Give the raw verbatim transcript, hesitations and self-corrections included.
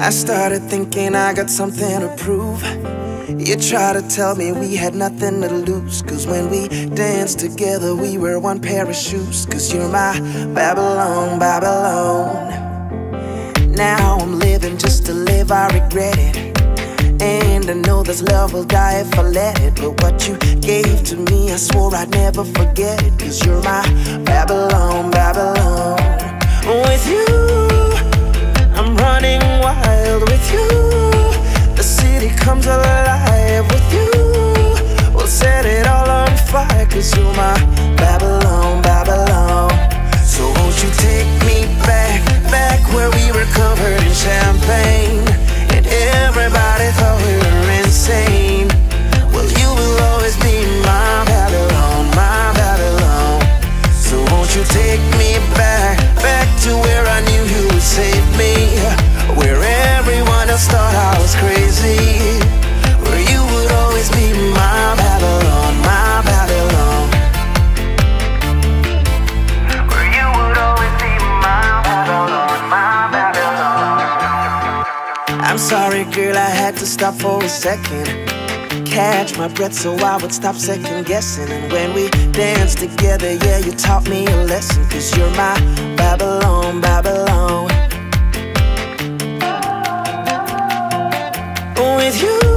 I started thinking I got something to prove. You try to tell me we had nothing to lose, cause when we danced together we were one pair of shoes. Cause you're my Babylon, Babylon. Now I'm living just to live, I regret it. And I know this love will die if I let it. But what you gave to me, I swore I'd never forget it. Cause you're my Babylon, Babylon. With you, I'm running wild. With you, the city comes alive. With you, we'll set it all on fire. Cause you're my Babylon, Babylon. So won't you take me back, back where we were covered in champagne and everybody thought we were insane. Well, you will always be my Babylon, my Babylon. So won't you take me back, back to where I knew you would save me, where everyone else thought I was crazy, where you would always be my Babylon, my Babylon. Where you would always be my Babylon, my Babylon. I'm sorry girl, I had to stop for a second, catch my breath so I would stop second guessing. And when we danced together, yeah, you taught me a lesson. Cause you're my Babylon, Babylon. With you